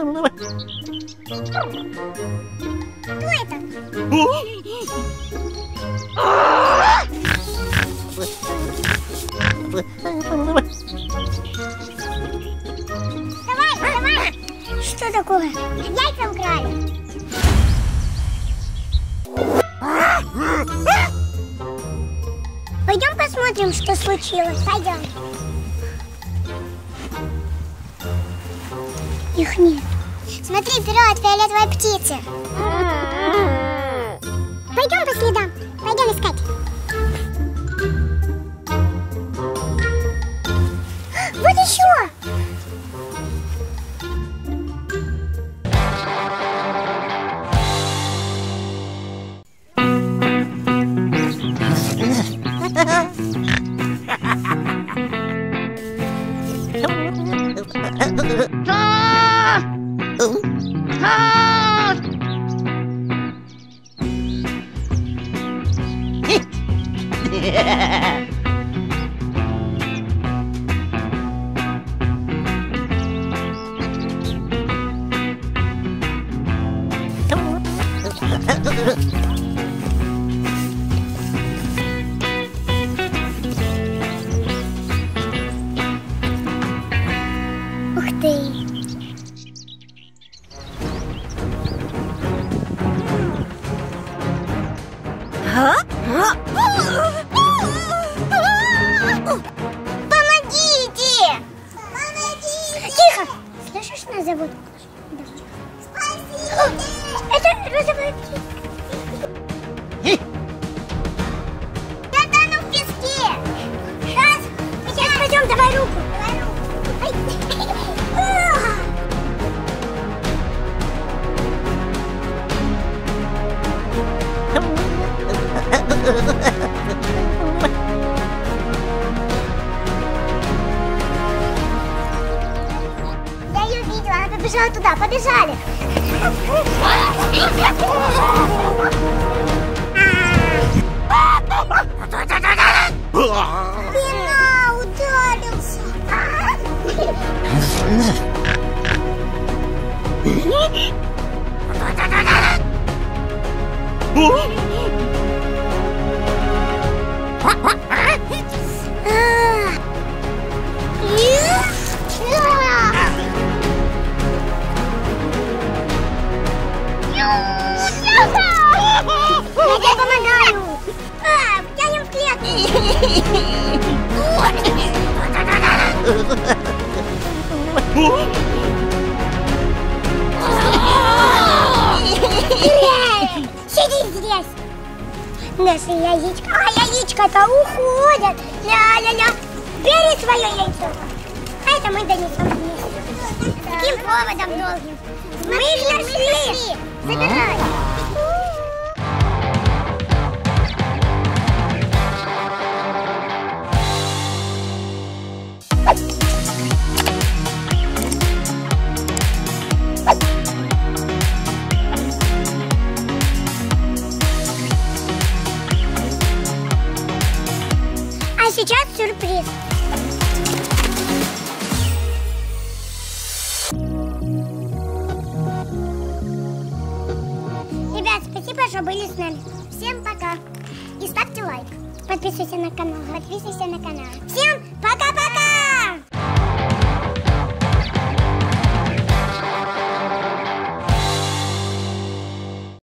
Кто это? Давай, давай! Что такое? Яйца украли. Пойдем посмотрим, что случилось. Пойдем. Их нет. Смотри, вперед, фиолетовая птица. Пойдем по следам. Пойдем искать. Вот еще. Ух ты! Помогите! Помогите! Тихо! Слышишь, нас зовут? Спасите! Это розовая птица. Я тону в песке. Сейчас пойдем, давай руку. Я ее видела, она побежала туда, побежали. Спина ударился. Я тебе помогаю. Втянем в клетку. Сиди здесь. Наши яичко. А яичко-то уходят. Ля-ля-ля. Бери свое яйцо. А это мы донесем вместе. Каким поводом долгим? Мы их нашли. Забирай. А сейчас сюрприз. Ребят, спасибо, что были с нами. Всем пока. И ставьте лайк. Подписывайся на канал. Всем пока.